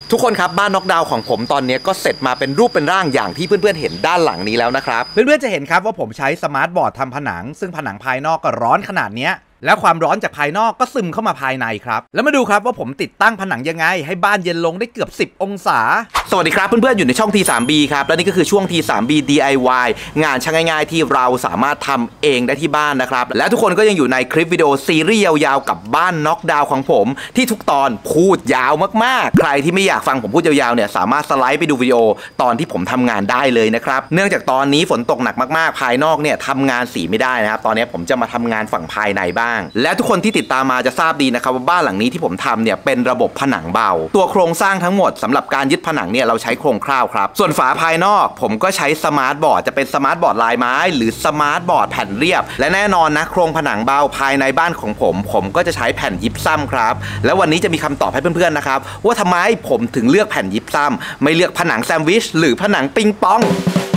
ทุกคนครับบ้านน็อกดาวน์ของผมตอนนี้ก็เสร็จมาเป็นรูปเป็นร่างอย่างที่เพื่อนๆเห็นด้านหลังนี้แล้วนะครับเพื่อนๆจะเห็นครับว่าผมใช้สมาร์ทบอร์ดทำผนังซึ่งผนังภายนอกก็ร้อนขนาดนี้แล้วความร้อนจากภายนอกก็ซึมเข้ามาภายในครับแล้วมาดูครับว่าผมติดตั้งผนังยังไงให้บ้านเย็นลงได้เกือบ10องศาสวัสดีครับเพื่อนๆอยู่ในช่อง T3B ครับและนี่ก็คือช่วง T3B DIY งานช่างง่ายๆที่เราสามารถทำเองได้ที่บ้านนะครับและทุกคนก็ยังอยู่ในคลิปวิดีโอซีรีส์ยาวๆกับบ้านน็อกดาวน์ของผมที่ทุกตอนพูดยาวมากๆใครที่ไม่อยากฟังผมพูดยาวๆเนี่ยสามารถสไลด์ไปดูวิดีโอตอนที่ผมทำงานได้เลยนะครับเนื่องจากตอนนี้ฝนตกหนักมากๆภายนอกเนี่ยทำงานสีไม่ได้นะครับตอนนี้ผมจะมาทำงานฝั่งภายในบ้างและทุกคนที่ติดตามมาจะทราบดีนะครับว่าบ้านหลังนี้ที่ผมทำเนี่ยเป็นระบบผนังเบาตัวโครงสร้างทั้งหมดสำหรับการยึดผนังเนี่ยเราใช้โครงคร่าวครับส่วนฝาภายนอกผมก็ใช้สมาร์ทบอร์ดจะเป็นสมาร์ทบอร์ดลายไม้หรือสมาร์ทบอร์ดแผ่นเรียบและแน่นอนนะโครงผนังเบาภายในบ้านของผมก็จะใช้แผ่นยิปซัมครับแล้ววันนี้จะมีคำตอบให้เพื่อนๆนะครับว่าทำไมผมถึงเลือกแผ่นยิปซัมไม่เลือกผนังแซนด์วิชหรือผนังปิงปอง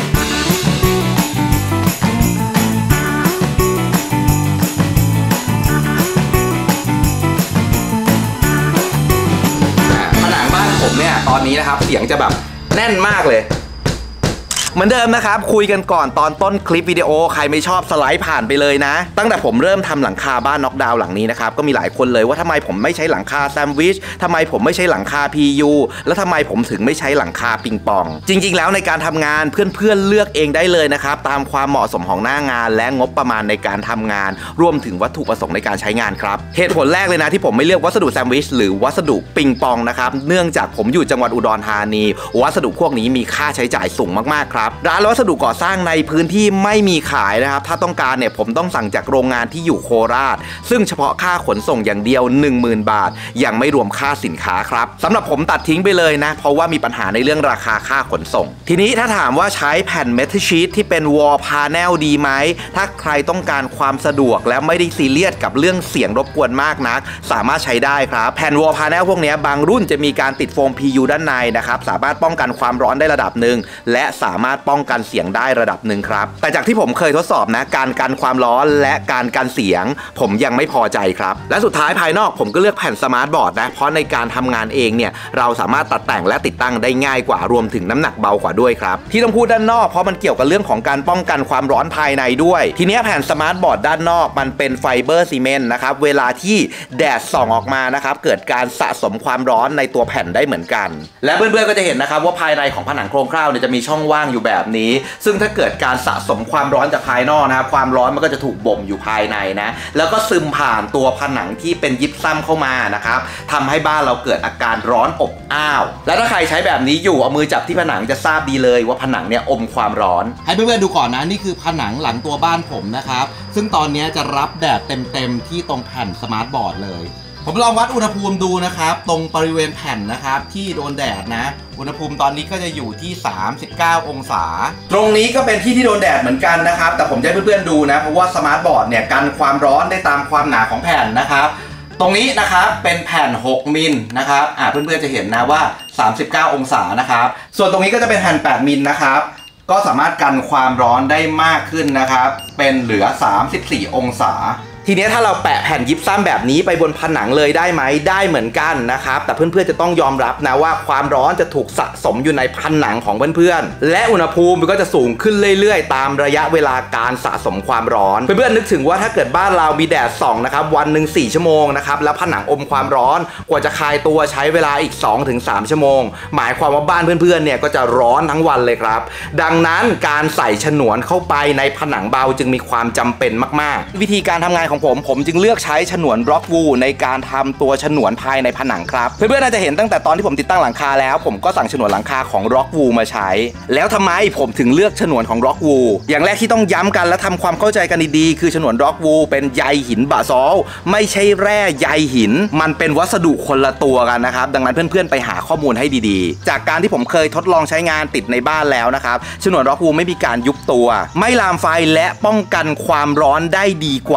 ตอนนี้นะครับเสียงจะแบบแน่นมากเลยเหมือนเดิมนะครับคุยกันก่อนตอนต้นคลิปวิดีโอใครไม่ชอบสไลด์ผ่านไปเลยนะตั้งแต่ผมเริ่มทำหลังคาบ้านน็อกดาวน์หลังนี้นะครับก็มีหลายคนเลยว่าทำไมผมไม่ใช้หลังคาแซนด์วิชทำไมผมไม่ใช้หลังคา PU แล้วทำไมผมถึงไม่ใช้หลังคาปิงปองจริงๆแล้วในการทำงานเพื่อนๆเลือกเองได้เลยนะครับตามความเหมาะสมของหน้างานและงบประมาณในการทำงานรวมถึงวัตถุประสงค์ในการใช้งานครับเหตุผลแรกเลยนะที่ผมไม่เลือกวัสดุแซนด์วิชหรือวัสดุปิงปองนะครับเนื่องจากผมอยู่จังหวัดอุดรธานีวัสดุพวกนี้มีค่าใช้จ่ายสูงมากๆครับร้านวัสดุก่อสร้างในพื้นที่ไม่มีขายนะครับถ้าต้องการเนี่ยผมต้องสั่งจากโรงงานที่อยู่โคราชซึ่งเฉพาะค่าขนส่งอย่างเดียว 10,000 บาทยังไม่รวมค่าสินค้าครับสำหรับผมตัดทิ้งไปเลยนะเพราะว่ามีปัญหาในเรื่องราคาค่าขนส่งทีนี้ถ้าถามว่าใช้แผ่นเมทัลชีทที่เป็นวอลพาเนลดีไหมถ้าใครต้องการความสะดวกและไม่ได้ซีเรียสกับเรื่องเสียงรบกวนมากนักสามารถใช้ได้ครับแผ่นวอลพาเนลพวกนี้บางรุ่นจะมีการติดโฟม PU ด้านในนะครับสามารถป้องกันความร้อนได้ระดับหนึ่งและสามารถป้องกันเสียงได้ระดับหนึ่งครับแต่จากที่ผมเคยทดสอบนะการกันความร้อนและการกันเสียงผมยังไม่พอใจครับและสุดท้ายภายนอกผมก็เลือกแผ่นสมาร์ทบอร์ดนะเพราะในการทำงานเองเนี่ยเราสามารถตัดแต่งและติดตั้งได้ง่ายกว่ารวมถึงน้ำหนักเบากว่าด้วยครับที่ต้องพูดด้านนอกเพราะมันเกี่ยวกับเรื่องของการป้องกันความร้อนภายในด้วยทีนี้แผ่นสมาร์ทบอร์ดด้านนอกมันเป็นไฟเบอร์ซีเมนต์นะครับเวลาที่แดดส่องออกมานะครับเกิดการสะสมความร้อนในตัวแผ่นได้เหมือนกันและเพื่อนๆก็จะเห็นนะครับว่าภายในของผนังโครงคร่าวเนี่ยจะมีช่องว่างอยู่แบบนี้ซึ่งถ้าเกิดการสะสมความร้อนจากภายนอกนะครับความร้อนมันก็จะถูกบ่มอยู่ภายในนะแล้วก็ซึมผ่านตัวผนังที่เป็นยิปซัมเข้ามานะครับทำให้บ้านเราเกิดอาการร้อนอบอ้าวและถ้าใครใช้แบบนี้อยู่เอามือจับที่ผนังจะทราบดีเลยว่าผนังเนี่ยอมความร้อนให้เพื่อนๆดูก่อนนะนี่คือผนังหลังตัวบ้านผมนะครับซึ่งตอนนี้จะรับแดดเต็มๆที่ตรงแผ่นสมาร์ทบอร์ดเลยผมลองวัดอุณหภูมิดูนะครับตรงบริเวณแผ่นนะครับที่โดนแดดนะอุณหภูมิตอนนี้ก็จะอยู่ที่39องศาตรงนี้ก็เป็นที่โดนแดดเหมือนกันนะครับแต่ผมจะให้เพื่อนๆดูนะเพราะว่าสมาร์ทบอร์ดเนี่ยกันความร้อนได้ตามความหนาของแผ่นนะครับตรงนี้นะครับเป็นแผ่น6มิลนะครับเพื่อนๆจะเห็นนะว่า39องศานะครับส่วนตรงนี้ก็จะเป็นแผ่น8มิลนะครับก็สามารถกันความร้อนได้มากขึ้นนะครับเป็นเหลือ34องศาทีนี้ถ้าเราแปะแผ่นยิปซัมแบบนี้ไปบนผนังเลยได้ไหมได้เหมือนกันนะครับแต่เพื่อนๆจะต้องยอมรับนะว่าความร้อนจะถูกสะสมอยู่ในผนังของเพื่อนๆและอุณหภูมิมันก็จะสูงขึ้นเรื่อยๆตามระยะเวลาการสะสมความร้อนเพื่อนๆนึกถึงว่าถ้าเกิดบ้านเรามีแดดส่องนะครับวันหนึ่ง4ชั่วโมงนะครับแล้วผนังอมความร้อนกว่าจะคลายตัวใช้เวลาอีก 2-3 ชั่วโมงหมายความว่าบ้านเพื่อนๆเนี่ยก็จะร้อนทั้งวันเลยครับดังนั้นการใส่ฉนวนเข้าไปในผนังเบาจึงมีความจำเป็นมากๆวิธีการทำงานของผมจึงเลือกใช้ฉนวนบล็อกวูลในการทำตัวฉนวนภายในผนังครับเพื่อนๆน่าจะเห็นตั้งแต่ตอนที่ผมติดตั้งหลังคาแล้วผมก็สั่งฉนวนหลังคาของบล็อกวูลมาใช้แล้วทำไมผมถึงเลือกฉนวนของบล็อกวูลอย่างแรกที่ต้องย้ำกันและทำความเข้าใจกันดีๆคือฉนวนบล็อกวูลเป็นใยหินบาซอลต์ไม่ใช่แร่ใยหินมันเป็นวัสดุคนละตัวกันนะครับดังนั้นเพื่อนๆไปหาข้อมูลให้ดีๆจากการที่ผมเคยทดลองใช้งานติดในบ้านแล้วนะครับฉนวนบล็อกวูลไม่มีการยุบตัวไม่ลามไฟและป้องกันความร้อนได้ดีกว่าครับ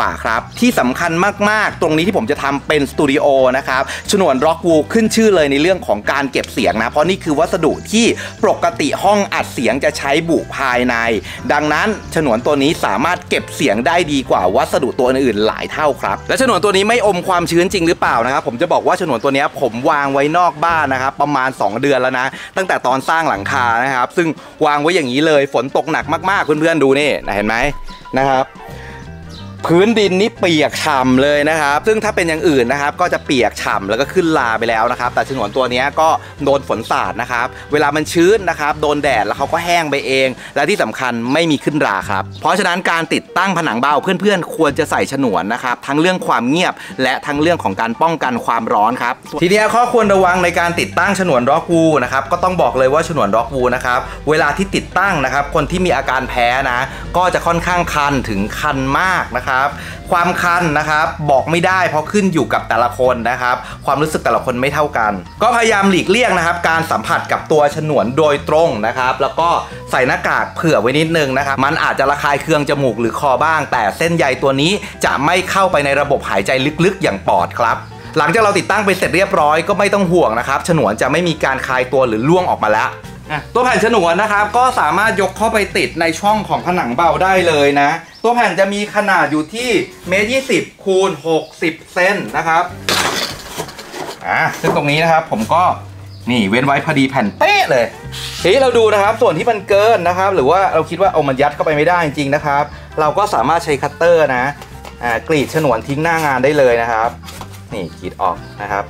ที่สำคัญมากๆตรงนี้ที่ผมจะทำเป็นสตูดิโอนะครับฉนวนร็อกวูลขึ้นชื่อเลยในเรื่องของการเก็บเสียงนะเพราะนี่คือวัสดุที่ปกติห้องอัดเสียงจะใช้บุภายในดังนั้นฉนวนตัวนี้สามารถเก็บเสียงได้ดีกว่าวัสดุตัวอื่นหลายเท่าครับและฉนวนตัวนี้ไม่อมความชื้นจริงหรือเปล่านะครับผมจะบอกว่าฉนวนตัวนี้ผมวางไว้นอกบ้านนะครับประมาณ2เดือนแล้วนะตั้งแต่ตอนสร้างหลังคานะครับซึ่งวางไว้อย่างนี้เลยฝนตกหนักมากๆเพื่อนๆดูนี่เห็นไหมนะครับพื้นดินนี่เปียกฉ่ำเลยนะครับซึ่งถ้าเป็นอย่างอื่นนะครับก็จะเปียกฉ่ำแล้วก็ขึ้นลาไปแล้วนะครับแต่ฉนวนตัวนี้ก็โดนฝนสาดนะครับเวลามันชื้นนะครับโดนแดดแล้วเขาก็แห้งไปเองและที่สำคัญไม่มีขึ้นราครับเพราะฉะนั้นการติดตั้งผนังเบาเพื่อนๆควรจะใส่ฉนวนนะครับทั้งเรื่องความเงียบและทั้งเรื่องของการป้องกันความร้อนครับทีนี้ข้อควรระวังในการติดตั้งฉนวนร็อกวูลนะครับก็ต้องบอกเลยว่าฉนวนร็อกวูลนะครับเวลาที่ติดตั้งนะครับคนที่มีอาการแพ้นะก็จะค่อนข้างคันถึงคันมากนะครับความคันนะครับบอกไม่ได้เพราะขึ้นอยู่กับแต่ละคนนะครับความรู้สึกแต่ละคนไม่เท่ากันก็พยายามหลีกเลี่ยงนะครับการสัมผัสกับตัวฉนวนโดยตรงนะครับแล้วก็ใส่หน้ากากเผื่อไว้นิดนึงนะครับมันอาจจะระคายเคืองจมูกหรือคอบ้างแต่เส้นใยตัวนี้จะไม่เข้าไปในระบบหายใจลึกๆอย่างปอดครับหลังจากเราติดตั้งไปเสร็จเรียบร้อยก็ไม่ต้องห่วงนะครับฉนวนจะไม่มีการคลายตัวหรือล่วงออกมาแล้วตัวแผ่นฉนวนนะครับก็สามารถยกเข้าไปติดในช่องของผนังเบาได้เลยนะตัวแผ่นจะมีขนาดอยู่ที่1.20 คูณ 60 เซนนะครับซึ่งตรงนี้นะครับผมก็นี่เว้นไว้พอดีแผ่นเป๊ะเลยทีนี้เราดูนะครับส่วนที่มันเกินนะครับหรือว่าเราคิดว่าเอามันยัดเข้าไปไม่ได้จริงๆนะครับเราก็สามารถใช้คัตเตอร์นะกรีดฉนวนทิ้งหน้างานได้เลยนะครับนี่กรีดออกนะครับ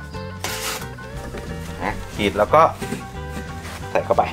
กรีดแล้วก็ใส่เข้าไป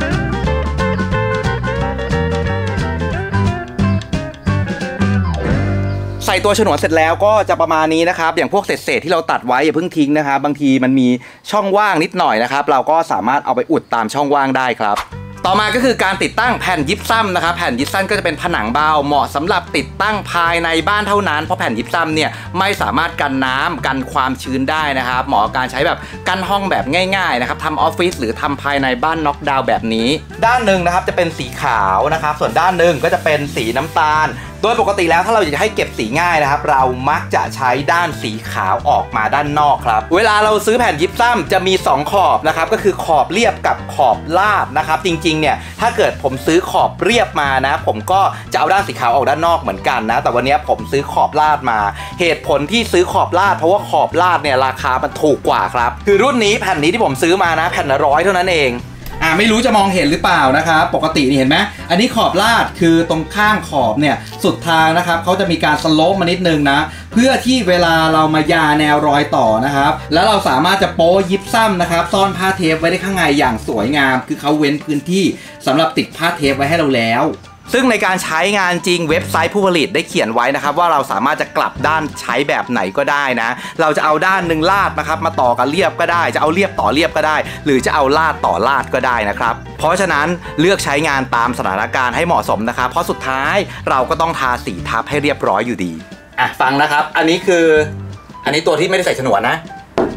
ใส่ตัวฉนวนเสร็จแล้วก็จะประมาณนี้นะครับอย่างพวกเศษที่เราตัดไว้อย่าเพิ่งทิ้งนะครับบางทีมันมีช่องว่างนิดหน่อยนะครับเราก็สามารถเอาไปอุดตามช่องว่างได้ครับต่อมาก็คือการติดตั้งแผ่นยิปซัมนะครับแผ่นยิปซัมก็จะเป็นผนังเบาเหมาะสำหรับติดตั้งภายในบ้านเท่านั้นเพราะแผ่นยิปซัมเนี่ยไม่สามารถกันน้ำกันความชื้นได้นะครับเหมาะกับการใช้แบบกันห้องแบบง่ายๆนะครับทำออฟฟิศหรือทำภายในบ้านน็อกดาวน์แบบนี้ด้านหนึ่งนะครับจะเป็นสีขาวนะครับส่วนด้านหนึ่งก็จะเป็นสีน้ำตาลโดยปกติแล้วถ้าเราอยากจะให้เก็บสีง่ายนะครับเรามักจะใช้ด้านสีขาวออกมาด้านนอกครับเวลาเราซื้อแผ่นยิปซัมจะมี2ขอบนะครับก็คือขอบเรียบกับขอบลาดนะครับจริงๆเนี่ยถ้าเกิดผมซื้อขอบเรียบมานะผมก็จะเอาด้านสีขาวออกด้านนอกเหมือนกันนะแต่วันนี้ผมซื้อขอบลาดมาเหตุผลที่ซื้อขอบลาดเพราะว่าขอบลาดเนี่ยราคามันถูกกว่าครับคือรุ่นนี้แผ่นนี้ที่ผมซื้อมานะแผ่นละ100เท่านั้นเองไม่รู้จะมองเห็นหรือเปล่านะครับปกตินี่เห็นไหมอันนี้ขอบลาดคือตรงข้างขอบเนี่ยสุดทางนะครับเขาจะมีการสโลปมานิดนึงนะเพื่อที่เวลาเรามายาแนวรอยต่อนะครับแล้วเราสามารถจะโป๊ยิปซัมนะครับซ่อนผ้าเทปไว้ได้ข้างในอย่างสวยงามคือเขาเว้นพื้นที่สำหรับติดผ้าเทปไว้ให้เราแล้วซึ่งในการใช้งานจริงเว็บไซต์ผู้ผลิตได้เขียนไว้นะครับว่าเราสามารถจะกลับด้านใช้แบบไหนก็ได้นะเราจะเอาด้านหนึ่งลาดนะครับมาต่อกับเรียบก็ได้จะเอาเรียบต่อเรียบก็ได้หรือจะเอาลาดต่อลาดก็ได้นะครับเพราะฉะนั้นเลือกใช้งานตามสถานการณ์ให้เหมาะสมนะครับเพราะสุดท้ายเราก็ต้องทาสีทับให้เรียบร้อยอยู่ดีฟังนะครับอันนี้ตัวที่ไม่ได้ใส่ฉนวนนะ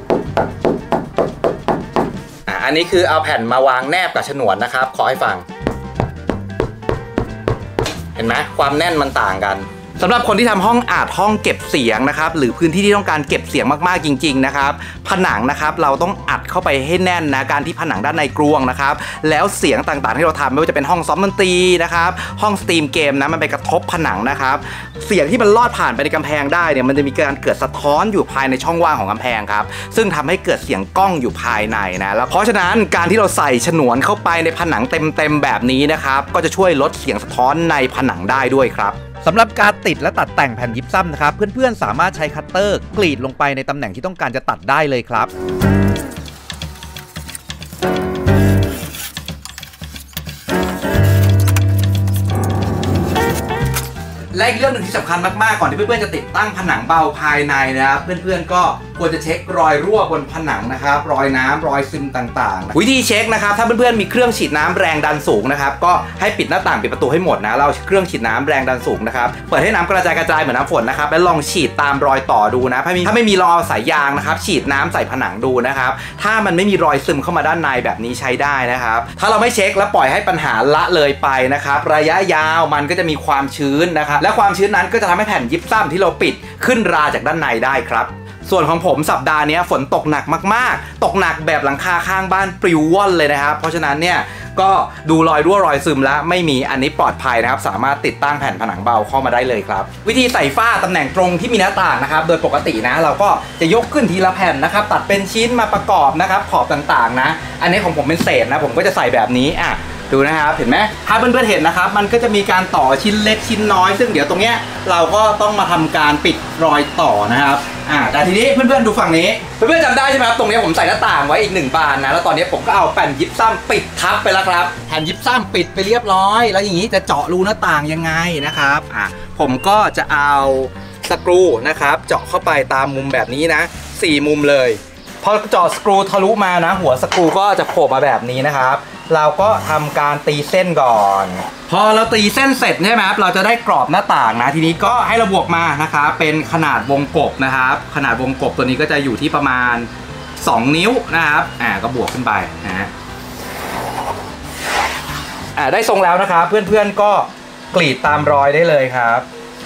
อันนี้คือเอาแผ่นมาวางแนบกับฉนวนนะครับขอให้ฟังเห็นไหมความแน่นมันต่างกันสำหรับคนที่ทำห้องอัดห้องเก็บเสียงนะครับหรือพื้นที่ที่ต้องการเก็บเสียงมากๆจริงๆนะครับผนังนะครับเราต้องอัดเข้าไปให้แน่นนะการที่ผนังด้านในกรวงนะครับแล้วเสียงต่างๆที่เราทำไม่ว่าจะเป็นห้องซ้อมดนตรีนะครับห้องสตรีมเกมนะมันไปกระทบผนังนะครับเสียงที่มันลอดผ่านไปในกำแพงได้เนี่ยมันจะมีการเกิดสะท้อนอยู่ภายในช่องว่างของกำแพงครับซึ่งทำให้เกิดเสียงก้องอยู่ภายในนะแล้วเพราะฉะนั้นการที่เราใส่ฉนวนเข้าไปในผนังเต็มๆแบบนี้นะครับก็จะช่วยลดเสียงสะท้อนในผนังได้ด้วยครับสำหรับการติดและตัดแต่งแผ่นยิปซัมนะครับเพื่อนๆสามารถใช้คัตเตอร์กรีดลงไปในตำแหน่งที่ต้องการจะตัดได้เลยครับและอีกเรื่องหนึ่งที่สำคัญมากๆก่อนที่เพื่อนๆจะติดตั้งผนังเบาภายในนะครับเพื่อนๆก็ควรจะเช็ครอยรั่วบนผนังนะครับรอยน้ำรอยซึมต่างๆวิธีเช็คนะครับถ้าเพื่อนๆมีเครื่องฉีดน้ำแรงดันสูงนะครับก็ให้ปิดหน้าต่างปิดประตูให้หมดนะเราเครื่องฉีดน้ำแรงดันสูงนะครับเปิดให้น้ำกระจายเหมือนน้ำฝนนะครับแล้วลองฉีดตามรอยต่อดูนะถ้าไม่มีรอยสายยางนะครับฉีดน้ำใส่ผนังดูนะครับถ้ามันไม่มีรอยซึมเข้ามาด้านในแบบนี้ใช้ได้นะครับถ้าเราไม่เช็คแล้วปล่อยให้ปัญหาละเลยไปนะครับระยะยาวมันก็จะมีความชื้นนะครับและความชื้นนั้นก็จะทำให้แผ่นยิปซัมที่เราปิดขึ้นราจากด้านในได้ครับส่วนของผมสัปดาห์นี้ฝนตกหนักมากๆตกหนักแบบหลังคาข้างบ้านปลิวว่อนเลยนะครับเพราะฉะนั้นเนี่ยก็ดูรอยรั่วรอยซึมแล้วไม่มีอันนี้ปลอดภัยนะครับสามารถติดตั้งแผ่นผนังเบาเข้ามาได้เลยครับวิธีใส่ฝ้าตำแหน่งตรงที่มีหน้าต่างนะครับโดยปกตินะเราก็จะยกขึ้นทีละแผ่นนะครับตัดเป็นชิ้นมาประกอบนะครับขอบต่างๆนะอันนี้ของผมเป็นเศษนะผมก็จะใส่แบบนี้ดูนะครับเห็นไหมถ้าเพื่อนๆเห็นนะครับมันก็จะมีการต่อชิ้นเล็กชิ้นน้อยซึ่งเดี๋ยวตรงเนี้ยเราก็ต้องมาทำการปิดรอยต่อนะครับแต่ทีนี้เพื่อนๆดูฝั่งนี้เพื่อนๆจำได้ใช่ไหมครับตรงนี้ผมใส่หน้าต่างไว้อีก1 บานนะแล้วตอนนี้ผมก็เอาแผ่นยิปซัมปิดทับไปแล้วครับแผ่นยิปซัมปิดไปเรียบร้อยแล้วอย่างนี้จะเจาะรูหน้าต่างยังไงนะครับผมก็จะเอาสกรูนะครับเจาะเข้าไปตามมุมแบบนี้นะ4 มุมเลยพอเจาะสกรูทะลุมานะหัวสกรูก็จะโผล่มาแบบนี้นะครับเราก็ทำการตีเส้นก่อนพอเราตีเส้นเสร็จใช่ไหมครับเราจะได้กรอบหน้าต่างนะทีนี้ก็ให้เราบวกมานะครับเป็นขนาดวงกบนะครับขนาดวงกบตัวนี้ก็จะอยู่ที่ประมาณ2 นิ้วนะครับก็บวกขึ้นไปนะได้ทรงแล้วนะครับเพื่อนๆก็กรีดตามรอยได้เลยครับ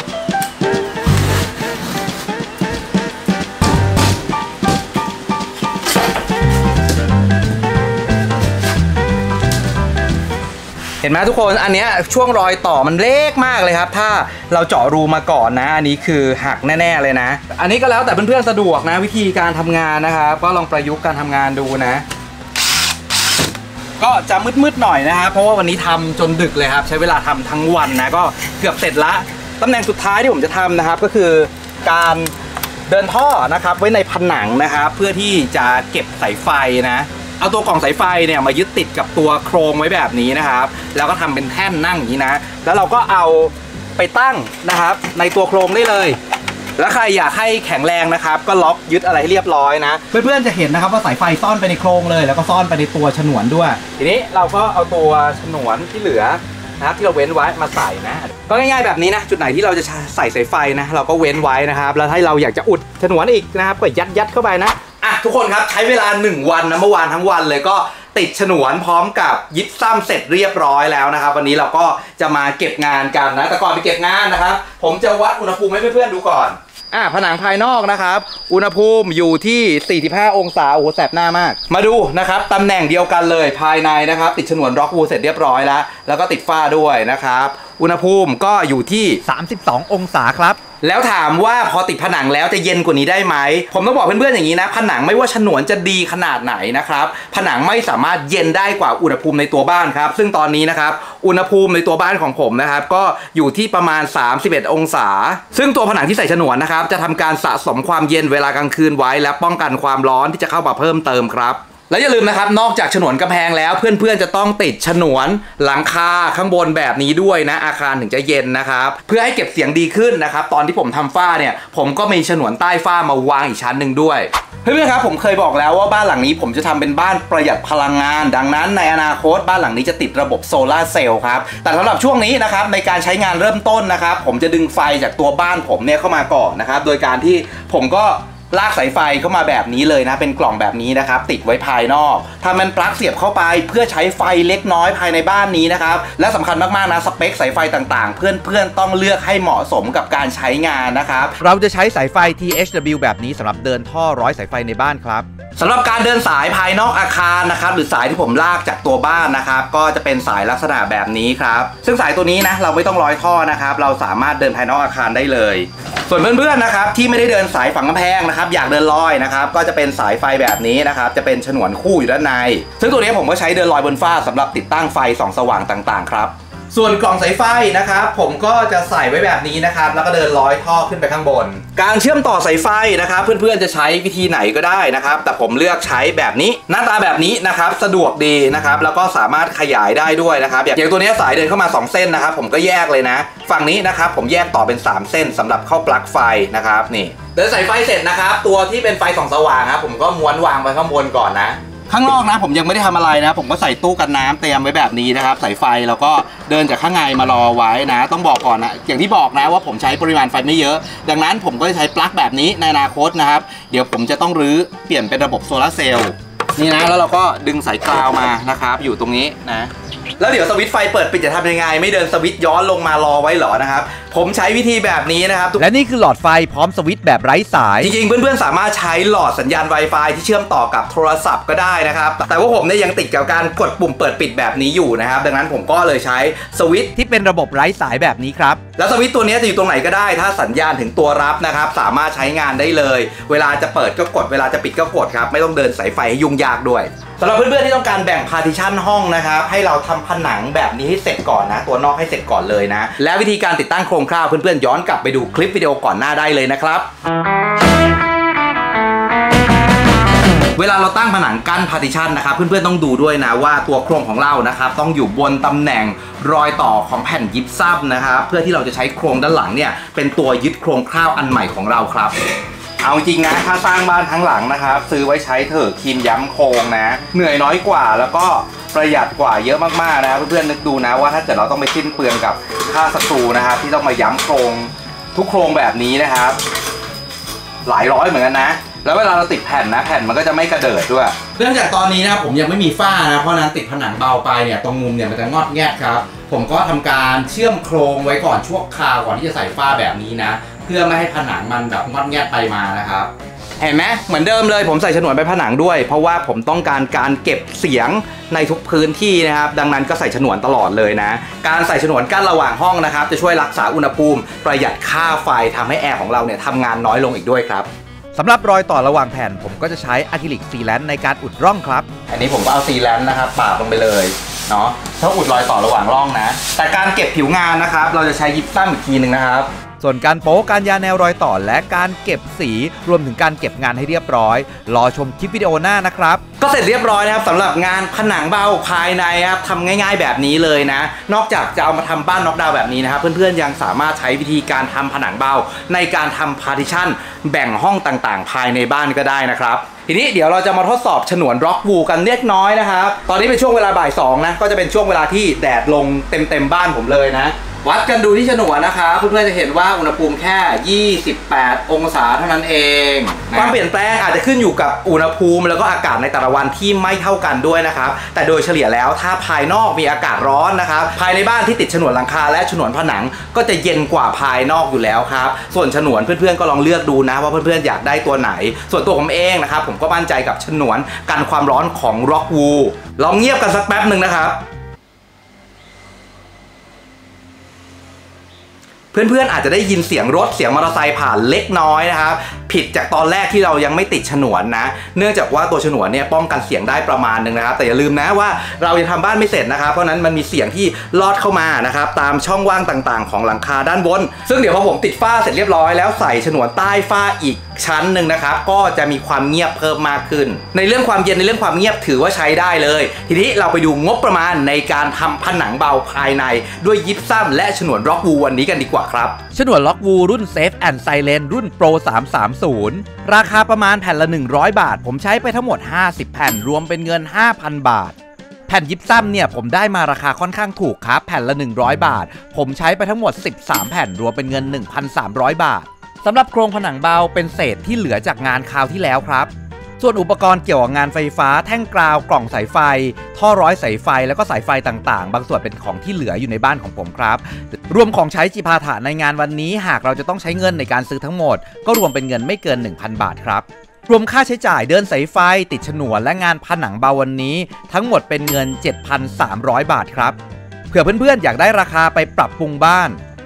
เห็นไหมทุกคนอันนี้ช่วงรอยต่อมันเล็กมากเลยครับถ้าเราเจาะรูมาก่อนนะอันนี้คือหักแน่ๆเลยนะอันนี้ก็แล้วแต่เพื่อนๆสะดวกนะวิธีการทำงานนะครับก็ลองประยุกต์การทำงานดูนะก็จะมืดๆหน่อยนะครับเพราะว่าวันนี้ทำจนดึกเลยครับใช้เวลาทำทั้งวันนะก็เกือบเสร็จละตำแหน่งสุดท้ายที่ผมจะทำนะครับก็คือการเดินท่อนะครับไว้ในผนังนะครับเพื่อที่จะเก็บสายไฟนะเอาตัวกล่องสายไฟเนี่ยมายึดติดกับตัวโครงไว้แบบนี้นะครับแล้วก็ทำเป็นแท่นนั่งอย่างนี้นะแล้วเราก็เอาไปตั้งนะครับในตัวโครงได้เลยแล้วใครอยากให้แข็งแรงนะครับก็ล็อกยึดอะไรให้เรียบร้อยนะเพื่อนๆจะเห็นนะครับว่าสายไฟซ่อนไปในโครงเลยแล้วก็ซ่อนไปในตัวฉนวนด้วยทีนี้เราก็เอาตัวฉนวนที่เหลือนะครับที่เราเว้นไว้มาใส่นะก็ง่ายๆแบบนี้นะจุดไหนที่เราจะใส่สายไฟนะเราก็เว้นไว้นะครับแล้วถ้าเราอยากจะอุดฉนวนอีกนะครับก็ยัดเข้าไปนะทุกคนครับใช้เวลา1 วันนะเมื่อวานทั้งวันเลยก็ติดฉนวนพร้อมกับยิปซัมเสร็จเรียบร้อยแล้วนะครับวันนี้เราก็จะมาเก็บงานกันนะแต่ก่อนไปเก็บงานนะครับผมจะวัดอุณหภูมิให้เพื่อนๆดูก่อนผนังภายนอกนะครับอุณหภูมิอยู่ที่45 องศาโอ้โหแสบหน้ามากมาดูนะครับตำแหน่งเดียวกันเลยภายในนะครับติดฉนวนร็อกวูลเสร็จเรียบร้อยแล้วก็ติดฝ้าด้วยนะครับอุณหภูมิก็อยู่ที่32 องศาครับแล้วถามว่าพอติดผนังแล้วจะเย็นกว่านี้ได้ไหมผมต้องบอกเพื่อนๆอย่างนี้นะผนังไม่ว่าฉนวนจะดีขนาดไหนนะครับผนังไม่สามารถเย็นได้กว่าอุณหภูมิในตัวบ้านครับซึ่งตอนนี้นะครับอุณหภูมิในตัวบ้านของผมนะครับก็อยู่ที่ประมาณ31 องศาซึ่งตัวผนังที่ใส่ฉนวนนะครับจะทำการสะสมความเย็นเวลากลางคืนไว้และป้องกันความร้อนที่จะเข้ามาเพิ่มเติมครับแล้วอย่าลืมนะครับนอกจากฉนวนกำแพงแล้วเพื่อนๆจะต้องติดฉนวนหลังคาข้างบนแบบนี้ด้วยนะอาคารถึงจะเย็นนะครับเพื่อให้เก็บเสียงดีขึ้นนะครับตอนที่ผมทำฝ้าเนี่ยผมก็มีฉนวนใต้ฝ้ามาวางอีกชั้นหนึ่งด้วยเพื่อนๆครับผมเคยบอกแล้วว่าบ้านหลังนี้ผมจะทำเป็นบ้านประหยัดพลังงานดังนั้นในอนาคตบ้านหลังนี้จะติดระบบโซลาร์เซลล์ครับแต่สำหรับช่วงนี้นะครับในการใช้งานเริ่มต้นนะครับผมจะดึงไฟจากตัวบ้านผมเนี่ยเข้ามาก่อนนะครับโดยการที่ผมก็ลากสายไฟเข้ามาแบบนี้เลยนะเป็นกล่องแบบนี้นะครับติดไว้ภายนอกทำเป็นปลั๊กเสียบเข้าไปเพื่อใช้ไฟเล็กน้อยภายในบ้านนี้นะครับและสำคัญมากๆนะสเปคสายไฟต่างๆเพื่อนๆต้องเลือกให้เหมาะสมกับการใช้งานนะครับเราจะใช้สายไฟ THW แบบนี้สำหรับเดินท่อร้อยสายไฟในบ้านครับสำหรับการเดินสายภายนอกอาคารนะครับหรือสายที่ผมลากจากตัวบ้านนะครับก็จะเป็นสายลักษณะแบบนี้ครับซึ่งสายตัวนี้นะเราไม่ต้องร้อยท่อนะครับเราสามารถเดินภายนอกอาคารได้เลยส่วนเพื่อนๆนะครับที่ไม่ได้เดินสายฝังกำแพงนะครับอยากเดินลอยนะครับก็จะเป็นสายไฟแบบนี้นะครับจะเป็นฉนวนคู่อยู่ด้านในซึ่งตัวนี้ผมก็ใช้เดินลอยบนฟ้าสำหรับติดตั้งไฟส่องสว่างต่างๆครับส่วนกล่องสายไฟนะครับผมก็จะใส่ไว้แบบนี้นะครับแล้วก็เดินร้อยท่อขึ้นไปข้างบนการเชื่อมต่อสายไฟนะครับเพื่อนๆจะใช้วิธีไหนก็ได้นะครับแต่ผมเลือกใช้แบบนี้หน้าตาแบบนี้นะครับสะดวกดีนะครับแล้วก็สามารถขยายได้ด้วยนะครับอย่างตัวนี้สายเดินเข้ามา2เส้นนะครับผมก็แยกเลยนะฝั่งนี้นะครับผมแยกต่อเป็น3เส้นสำหรับเข้าปลั๊กไฟนะครับนี่เดินสายไฟเสร็จนะครับตัวที่เป็นไฟส่องสว่างครับผมก็ม้วนวางไปข้างบนก่อนนะข้างนอกนะผมยังไม่ได้ทำอะไรนะผมก็ใส่ตู้กันน้ำเตรียมไว้แบบนี้นะครับสายไฟแล้วก็เดินจากข้างในมารอไว้นะต้องบอกก่อนนะอย่างที่บอกนะว่าผมใช้ปริมาณไฟไม่เยอะดังนั้นผมก็จะใช้ปลั๊กแบบนี้ในอนาคตนะครับเดี๋ยวผมจะต้องรื้อเปลี่ยนเป็นระบบโซลาร์เซลล์นี่นะแล้วเราก็ดึงสายกราวมานะครับอยู่ตรงนี้นะแล้วเดี๋ยวสวิตช์ไฟเปิดปิดจะทำยังไงไม่เดินสวิตช์ย้อนลงมารอไว้หรอนะครับผมใช้วิธีแบบนี้นะครับและนี่คือหลอดไฟพร้อมสวิตช์แบบไร้สายจริงๆเพื่อนๆสามารถใช้หลอดสัญญาณ Wi-Fi ที่เชื่อมต่อกับโทรศัพท์ก็ได้นะครับแต่ว่าผมเนี่ยยังติดกับการกดปุ่มเปิดปิดแบบนี้อยู่นะครับดังนั้นผมก็เลยใช้สวิตช์ที่เป็นระบบไร้สายแบบนี้ครับแล้วสวิตช์ตัวนี้จะอยู่ตรงไหนก็ได้ถ้าสัญญาณถึงตัวรับนะครับสามารถใช้งานได้เลยเวลาจะเปิดก็กดเวลาจะปิดก็กดครับไม่ต้องเดินสายไฟให้ยุ่งยากด้วยสำหรับเพื่อนๆที่ต้องการแบ่งพาร์ติชันห้องนะครับให้เราทำผนังแบบนี้ให้เสร็จก่อนนะตัวนอกให้เสร็จก่อนเลยนะและวิธีการติดตั้งโครงคร่าวเพื่อนๆย้อนกลับไปดูคลิปวิดีโอก่อนหน้าได้เลยนะครับเวลาเราตั้งผนังกั้นพาร์ติชันนะครับเพื่อนๆต้องดูด้วยนะว่าตัวโครงของเรานะครับต้องอยู่บนตำแหน่งรอยต่อของแผ่นยิปซัมนะครับเพื่อที่เราจะใช้โครงด้านหลังเนี่ยเป็นตัวยึดโครงคร่าวอันใหม่ของเราครับเอาจริงนะถ้าสร้างบ้านทั้งหลังนะครับซื้อไว้ใช้เถอะครีมย้ำโครงนะเหนื่อยน้อยกว่าแล้วก็ประหยัดกว่าเยอะมากๆนะเพื่อนๆนึกดูนะว่าถ้าเกิดเราต้องไปสิ้นเปลืองกับค่าสกรูนะครับที่ต้องมาย้ำโครงทุกโครงแบบนี้นะครับหลายร้อยเหมือนกันนะแล้วเวลาเราติดแผ่นนะแผ่นมันก็จะไม่กระเดิดด้วยเนื่องจากตอนนี้นะผมยังไม่มีฝ้านะเพราะนั้นติดผนังเบาไปเนี่ยตรงมุมเนี่ยมันจะงอดแงกครับผมก็ทำการเชื่อมโครงไว้ก่อนชั่วคราวก่อนที่จะใส่ฝ้าแบบนี้นะเพื่อไม่ให้ผนังมันแบบงอดแงกไปมานะครับเห็นไหมเหมือนเดิมเลยผมใส่ฉนวนไปผนังด้วยเพราะว่าผมต้องการเก็บเสียงในทุกพื้นที่นะครับดังนั้นก็ใส่ฉนวนตลอดเลยนะการใส่ฉนวนกั้นระหว่างห้องนะครับจะช่วยรักษาอุณหภูมิประหยัดค่าไฟทำให้แอร์ของเราเนี่ยทำงานน้อยลงอีกด้วยครับสำหรับรอยต่อระหว่างแผ่นผมก็จะใช้อะคริลิกซีแลนต์ในการอุดร่องครับอันนี้ผมก็เอาซีแลนต์นะครับปาดลงไปเลยเนาะถ้าอุดรอยต่อระหว่างร่องนะแต่การเก็บผิวงานนะครับเราจะใช้ยิปซัมอีกทีหนึ่งนะครับส่วนการโป๊การยาแนวรอยต่อและการเก็บสีรวมถึงการเก็บงานให้เรียบร้อยรอชมคลิปวิดีโอหน้านะครับก็เสร็จเรียบร้อยนะครับสำหรับงานผนังเบาภายในครับทำง่ายๆแบบนี้เลยนะนอกจากจะเอามาทำบ้านน็อกดาวน์แบบนี้นะครับเพื่อนๆยังสามารถใช้วิธีการทำผนังเบาในการทำพาร์ติชันแบ่งห้องต่างๆภายในบ้านก็ได้นะครับทีนี้เดี๋ยวเราจะมาทดสอบฉนวนร็อกวูกันเล็กน้อยนะครับตอนนี้เป็นช่วงเวลาบ่าย2นะก็จะเป็นช่วงเวลาที่แดดลงเต็มบ้านผมเลยนะวัดกันดูที่ฉนวนนะครับเพื่อนๆจะเห็นว่าอุณหภูมิแค่28องศาเท่านั้นเองความเปลี่ยนแปลงอาจจะขึ้นอยู่กับอุณหภูมิแล้วก็อากาศในแต่ละวันที่ไม่เท่ากันด้วยนะครับแต่โดยเฉลี่ยแล้วถ้าภายนอกมีอากาศร้อนนะครับภายในบ้านที่ติดฉนวนหลังคาและฉนวนผนังก็จะเย็นกว่าภายนอกอยู่แล้วครับส่วนฉนวนเพื่อนๆก็ลองเลือกดูนะว่าเพื่อนๆอยากได้ตัวไหนส่วนตัวผมเองนะครับผมก็มั่นใจกับฉนวนกันความร้อนของร็อกวูลองเงียบกันสักแป๊บหนึ่งนะครับเพื่อนๆอาจจะได้ยินเสียงรถเสียงมอเตอร์ไซค์ผ่านเล็กน้อยนะครับผิดจากตอนแรกที่เรายังไม่ติดฉนวนนะเนื่องจากว่าตัวฉนวนเนี่ยป้องกันเสียงได้ประมาณนึงนะครับแต่อย่าลืมนะว่าเรายังทำบ้านไม่เสร็จนะครับเพราะนั้นมันมีเสียงที่ลอดเข้ามานะครับตามช่องว่างต่างๆของหลังคาด้านบนซึ่งเดี๋ยวพอผมติดฝ้าเสร็จเรียบร้อยแล้วใส่ฉนวนใต้ฝ้าอีกชั้นหนึ่งนะครับก็จะมีความเงียบเพิ่มมากขึ้นในเรื่องความเย็นในเรื่องความเงียบถือว่าใช้ได้เลยทีนี้เราไปดูงบประมาณในการทำผนังเบาภายในด้วยยิปซัมและฉนวนร็อกวูวันนี้กันดีกว่าครับฉนวนล็อกวูรุ่น Safe and Silent รุ่น Pro 330ราคาประมาณแผ่นละ100 บาทผมใช้ไปทั้งหมด50แผ่นรวมเป็นเงิน 5,000 บาทแผ่นยิปซัมเนี่ยผมได้มาราคาค่อนข้างถูกครับแผ่นละ100 บาทผมใช้ไปทั้งหมด13แผ่นรวมเป็นเงิน 1,300 บาทสำหรับโครงผนังเบาเป็นเศษที่เหลือจากงานคราวที่แล้วครับส่วนอุปกรณ์เกี่ยวกับงานไฟฟ้าแท่งกราวกล่องสายไฟท่อร้อยสายไฟแล้วก็สายไฟต่างๆบางส่วนเป็นของที่เหลืออยู่ในบ้านของผมครับรวมของใช้จิปาถะในงานวันนี้หากเราจะต้องใช้เงินในการซื้อทั้งหมดก็รวมเป็นเงินไม่เกิน 1,000 บาทครับรวมค่าใช้จ่ายเดินสายไฟติดฉนวนและงานผนังเบาวันนี้ทั้งหมดเป็นเงิน 7,300 บาทครับเผื่อเพื่อนๆอยากได้ราคาไปปรับปรุงบ้าน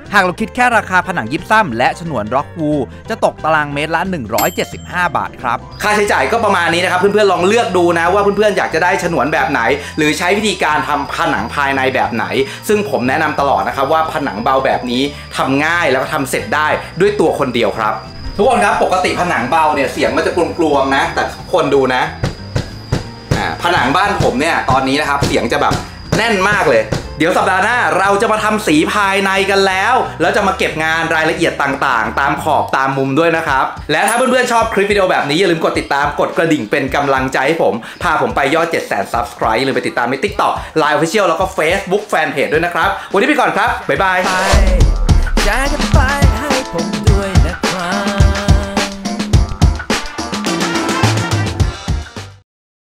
หากเราคิดแค่ราคาผนังยิปซัมและฉนวนร็อกวูลจะตกตารางเมตรละ175 บาทครับค่าใช้จ่ายก็ประมาณนี้นะครับเพื่อนๆลองเลือกดูนะว่าเพื่อนๆอยากจะได้ฉนวนแบบไหนหรือใช้วิธีการทำผนังภายในแบบไหนซึ่งผมแนะนำตลอดนะครับว่าผนังเบาแบบนี้ทำง่ายแล้วก็ทำเสร็จได้ด้วยตัวคนเดียวครับทุกคนครับปกติผนังเบาเนี่ยเสียงมันจะกลวงๆนะแต่คนดูนะผนังบ้านผมเนี่ยตอนนี้นะครับเสียงจะแบบแน่นมากเลยเดี๋ยวสัปดาห์หน้าเราจะมาทำสีภายในกันแล้วจะมาเก็บงานรายละเอียดต่างๆตามขอบตามมุมด้วยนะครับและถ้าเพื่อนๆชอบคลิปวิดีโอแบบนี้อย่าลืมกดติดตามกดกระดิ่งเป็นกำลังใจให้ผมพาผมไปยอด 700,000 Subscribe หรือไปติดตามใน TikTok Line Official แล้วก็ Facebook Fanpage ด้วยนะครับวันนี้ไปก่อนครับบ๊ายบาย